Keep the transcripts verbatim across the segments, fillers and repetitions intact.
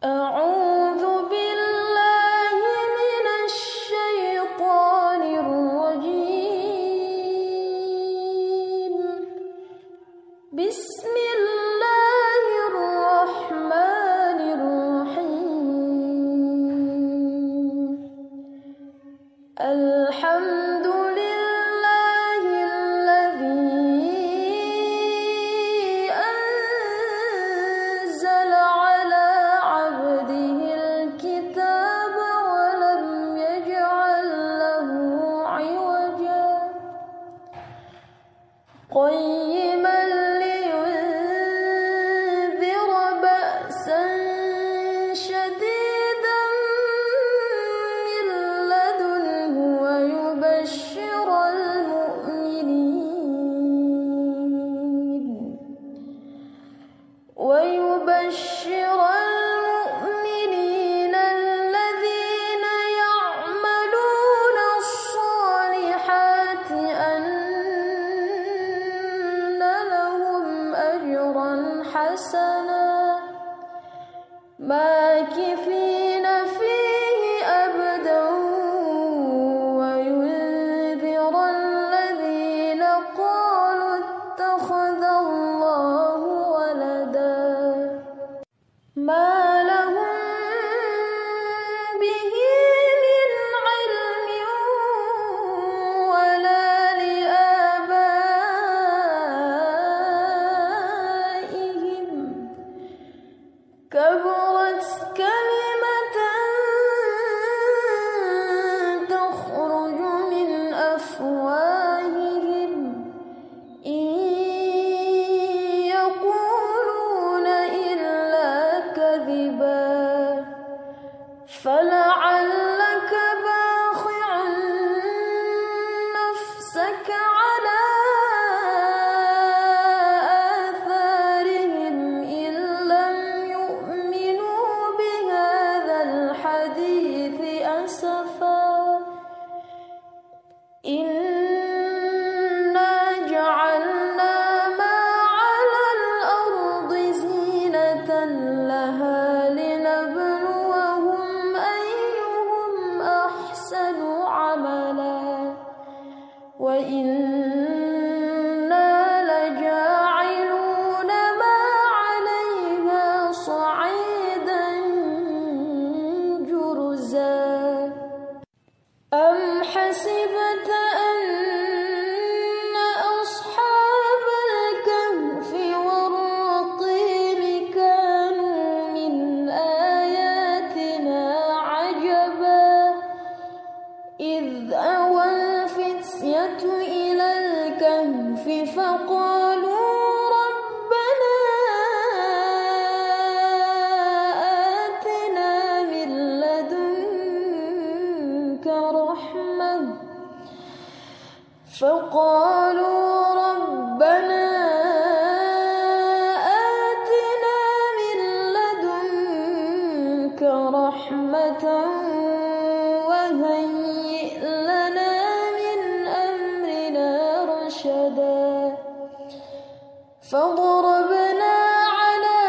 أعوذ بالله من الشيطان الرجيم. بسم الله الرحمن الرحيم. الحمد لله الذي أنزل على عبده الكتاب ولم يجعل له عوجا قيما لينذر بأسا شديدا من لدنه ويبشر المؤمنين ويبشر المؤمنين الذين يعملون الصالحات أن لهم أجرا حسنا ماكثين فيه أبدا وينذر الذين قالوا اتخذ الله ولدا ما لهم به من علم ولا لآبائهم كبرت كلمة تخرج من أفواههم إن يقولون إلا كذبا فلعلك باخع نفسك على آثارهم إن لم يؤمنوا بهذا الحديث أسفا إنا جعلنا ما على الأرض زينة لها لنبلوهم أيهم أحسن عملا وإنا لجاعلون ما عليها صعيدا جرزا أم حسبت أن أصحاب الكهف والرقيم كانوا من آياتنا عجبا إذ أوى الفتية إلى الكهف فقالوا ربنا آتنا من لدنك رحمة فقالوا ربنا آتنا من لدنك رحمة وهيئ لنا من أمرنا رشدا فضربنا على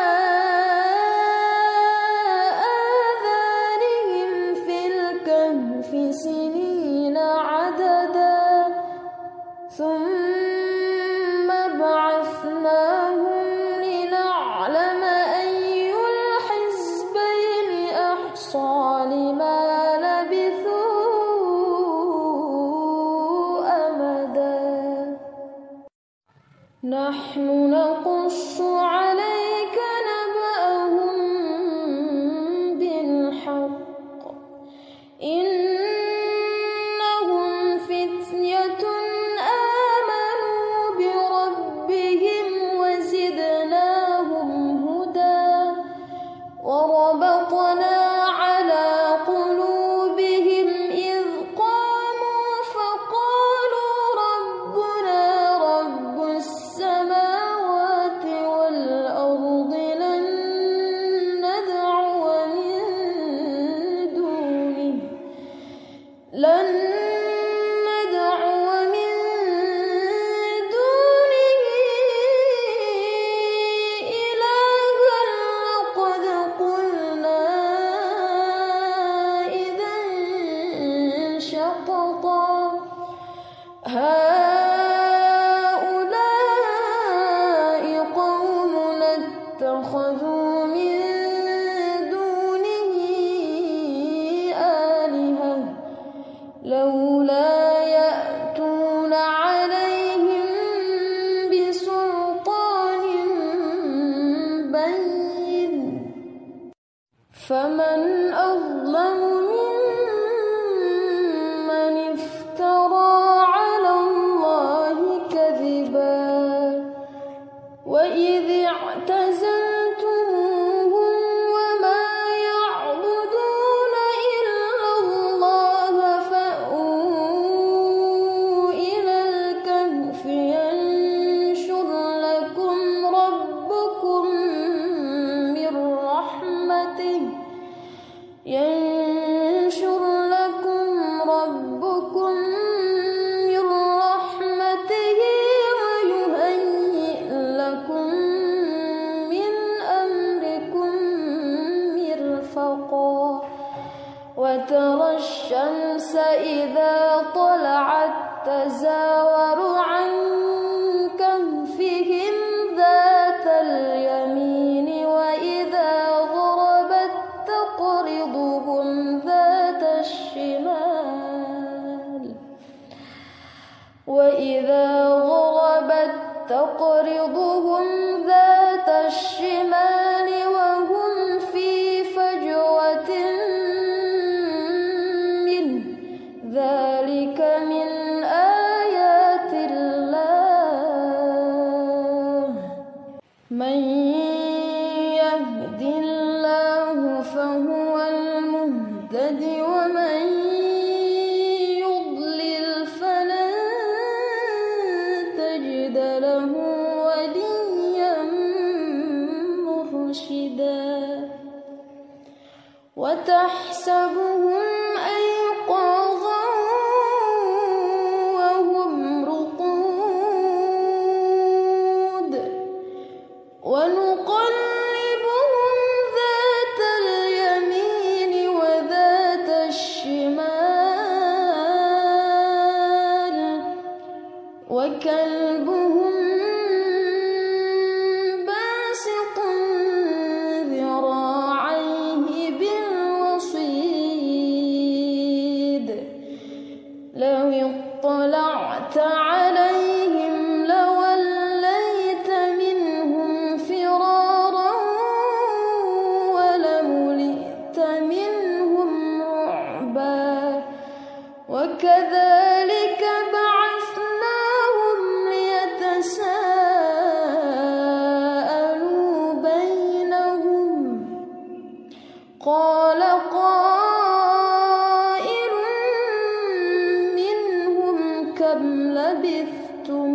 آذانهم في الكهف سنين عددا ثم بعثناهم لنعلم أي الحزبين أحصى لما لبثوا أمدا نحن نقص عليك نبأهم بالحق إنهم فتية آمنوا بربهم وزدناهم هدى وربطنا على قلوبهم إذ قاموا فقالوا ربنا رب السماوات والأرض اتخذوا من دونه آلهة لولا يأتون عليهم بسلطان بين فمن أظلم ممن افترى على الله كذبا وإذ اعتزلتموهم وما يعبدون إلا الله فأووا إلى الكهف ينشر لكم ربكم من رحمته ينشر لكم ربكم من رحمته ويهيئ لكم من أمركم مرفقا وترى الشمس إذا طلعت تزاور عن كهفهم ذات اليمين وإذا غربت تقرضهم ذات الشمال وإذا غربت تقرضهم ذات الشمال وهم في فجوة منه ذلك من آيات الله من يهد الله فهو المهتد ومن يضلل فلن تجد له وليا مرشدا وتحسبهم أيقاظا وهم رقود ونقلبهم ذات اليمين وذات الشمال وكلبهم باسط ذراعيه بالوصيد لو اطلعت عليهم لوليت منهم فرارا ولملئت منهم رعبا وكذلك بعثناهم ليتساءلوا بينهم قال قائل منهم كم لبثتم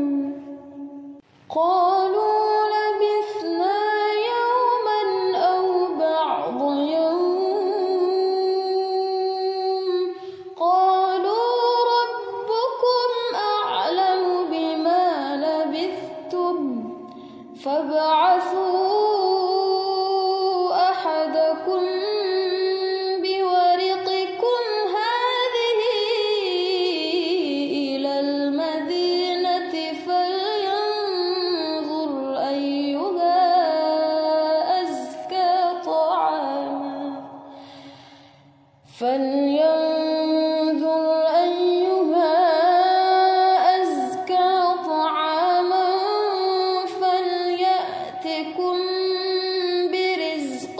قالوا لبثنا يوما أو بعض يوم قالوا ربكم أعلم بما لبثتم فابعثوا أحدكم بورقكم هذه إلى المدينة فلينظر أيها أزكى طعاما فلينظر أيها أزكى طعاما فليأتكم برزق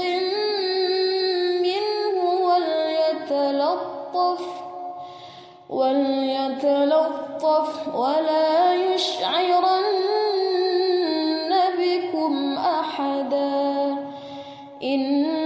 منه وليتلطف وليتلطف ولا يشعرن بكم أحدا إن